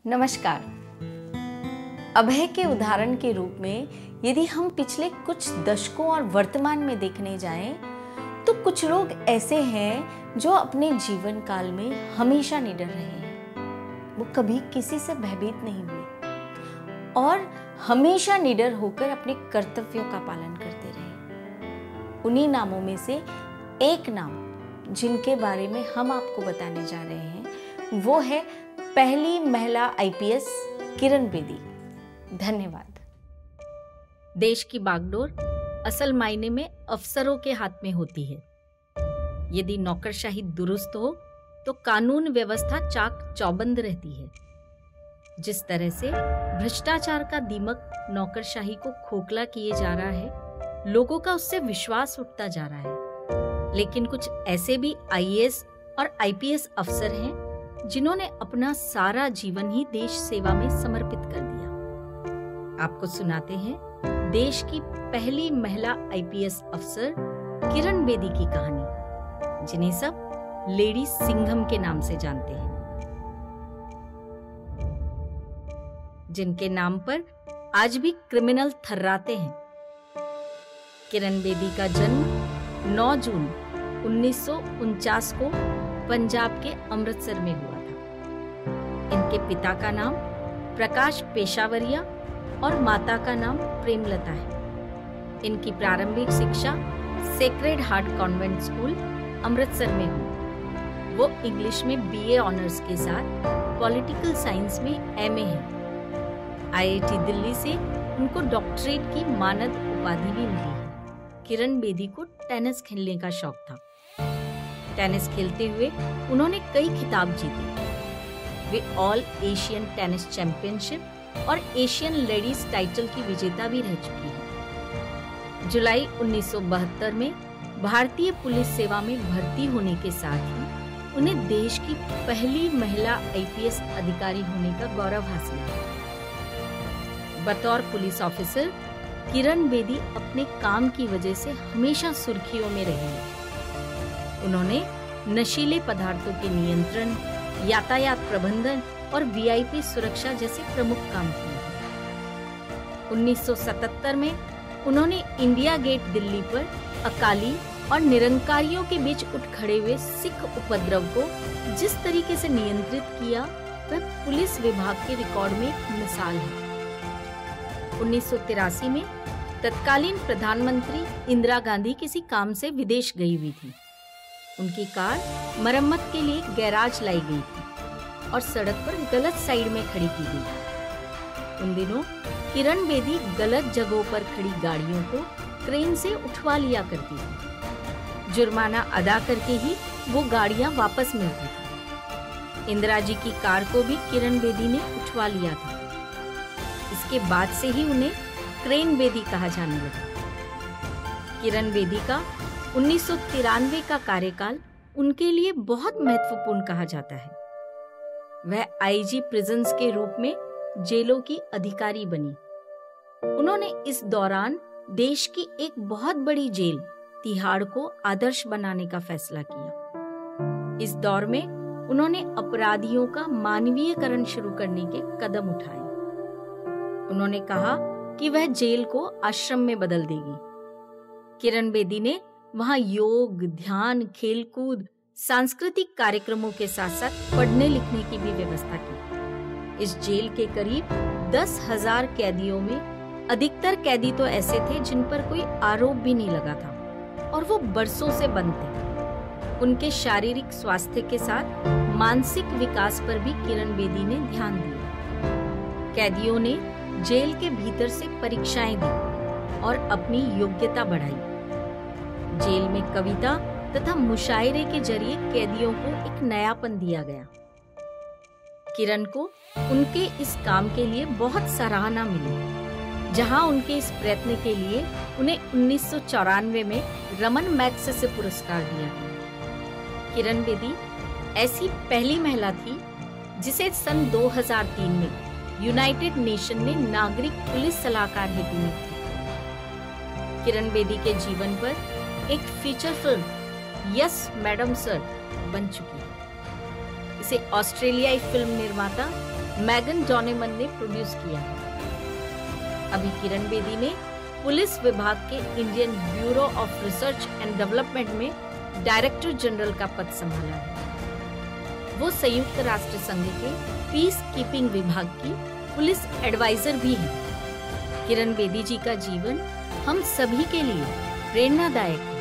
नमस्कार। अभय के उदाहरण के रूप में यदि हम पिछले कुछ दशकों और वर्तमान में देखने जाएं, तो कुछ लोग ऐसे हैं जो अपने जीवन काल में हमेशा निडर रहे हैं। वो कभी किसी से भयभीत नहीं हुए और हमेशा निडर होकर अपने कर्तव्यों का पालन करते रहे। उन्हीं नामों में से एक नाम जिनके बारे में हम आपको बताने जा रहे हैं वो है पहली महिला आईपीएस किरण बेदी। धन्यवाद। देश की बागडोर असल मायने में अफसरों के हाथ में होती है। यदि नौकरशाही दुरुस्त हो तो कानून व्यवस्था चाक चौबंद रहती है। जिस तरह से भ्रष्टाचार का दीमक नौकरशाही को खोखला किए जा रहा है, लोगों का उससे विश्वास उठता जा रहा है। लेकिन कुछ ऐसे भी आईएएस और आईपीएस अफसर हैं जिन्होंने अपना सारा जीवन ही देश सेवा में समर्पित कर दिया। आपको सुनाते हैं देश की पहली महिला आईपीएस अफसर किरण बेदी की कहानी, जिन्हें सब लेडी सिंघम के नाम से जानते हैं, जिनके नाम पर आज भी क्रिमिनल थर्राते हैं। किरण बेदी का जन्म 9 जून 1949 को पंजाब के अमृतसर में हुआ था। इनके पिता का नाम प्रकाश पेशावरिया और माता का नाम प्रेमलता है। इनकी प्रारंभिक शिक्षा Sacred Heart Convent School Amritsar में हुई। वो इंग्लिश में बीए ऑनर्स के साथ पॉलिटिकल साइंस में एमए है। आईआईटी दिल्ली से उनको डॉक्टरेट की मानद उपाधि भी मिली है। किरण बेदी को टेनिस खेलने का शौक था। टेनिस खेलते हुए उन्होंने कई खिताब जीते। वे ऑल एशियन टेनिस चैंपियनशिप और एशियन लेडीज टाइटल की विजेता भी रह चुकी हैं। जुलाई 1972 में भारतीय पुलिस सेवा में भर्ती होने के साथ ही उन्हें देश की पहली महिला आईपीएस अधिकारी होने का गौरव हासिल हुआ। बतौर पुलिस ऑफिसर किरण बेदी अपने काम की वजह से हमेशा सुर्खियों में रही है। उन्होंने नशीले पदार्थों के नियंत्रण, यातायात प्रबंधन और वीआईपी सुरक्षा जैसे प्रमुख काम किए। 1977 में उन्होंने इंडिया गेट दिल्ली पर अकाली और निरंकारियों के बीच उठ खड़े हुए सिख उपद्रव को जिस तरीके से नियंत्रित किया, वह पुलिस विभाग के रिकॉर्ड में एक मिसाल है। 1983 में तत्कालीन प्रधानमंत्री इंदिरा गांधी किसी काम से विदेश गई हुई थी। उनकी कार मरम्मत के लिए गैराज लाई गई थी और सड़क पर गलत साइड में खड़ी की गई। उन दिनों किरण बेदी गलत जगहों पर खड़ी गाड़ियों को क्रेन से उठवा लिया करती थी। जुर्माना अदा करके ही वो गाड़ियां वापस मिलती थी। इंदिरा जी की कार को भी किरण बेदी ने उठवा लिया था। इसके बाद से ही उन्हें क्रेन बेदी कहा जाने लगा। किरण बेदी का 1993 का कार्यकाल उनके लिए बहुत महत्वपूर्ण कहा जाता है। वह आईजी प्रिजन्स के रूप में जेलों की अधिकारी बनी। उन्होंने इस दौरान देश की एक बहुत बड़ी जेल तिहाड़ को आदर्श बनाने का फैसला किया। इस दौर में उन्होंने अपराधियों का मानवीयकरण शुरू करने के कदम उठाए। उन्होंने कहा कि वह जेल को आश्रम में बदल देगी। किरण बेदी ने वहां योग, ध्यान, खेलकूद, सांस्कृतिक कार्यक्रमों के साथ साथ पढ़ने लिखने की भी व्यवस्था की। इस जेल के करीब 10,000 कैदियों में अधिकतर कैदी तो ऐसे थे जिन पर कोई आरोप भी नहीं लगा था और वो बरसों से बंद थे। उनके शारीरिक स्वास्थ्य के साथ मानसिक विकास पर भी किरण बेदी ने ध्यान दिया। कैदियों ने जेल के भीतर से परीक्षाएं दी और अपनी योग्यता बढ़ाई। जेल में कविता तथा मुशायरे के जरिए कैदियों को एक नयापन दिया गया। किरण को उनके इस काम के लिए बहुत सराहना मिली। जहां उनके इस प्रयत्न के लिए उन्हें 1994 में रमन मैग्सेसे पुरस्कार दिया गया। किरण बेदी ऐसी पहली महिला थी जिसे सन 2003 में यूनाइटेड नेशन ने नागरिक पुलिस सलाहकार हेतु नियुक्त किया। किरण बेदी के जीवन पर एक feature film Yes Madam Sir बन चुकी है। इसे ऑस्ट्रेलियाई फिल्म निर्माता मैगन डॉनेमन ने प्रोड्यूस किया है। अभी किरण बेदी ने पुलिस विभाग के Indian Bureau of Research and Development में डायरेक्टर जनरल का पद संभाला है। वो संयुक्त राष्ट्र संघ के पीस कीपिंग विभाग की पुलिस एडवाइजर भी हैं। किरण बेदी जी का जीवन हम सभी के लिए प्रेरणादायक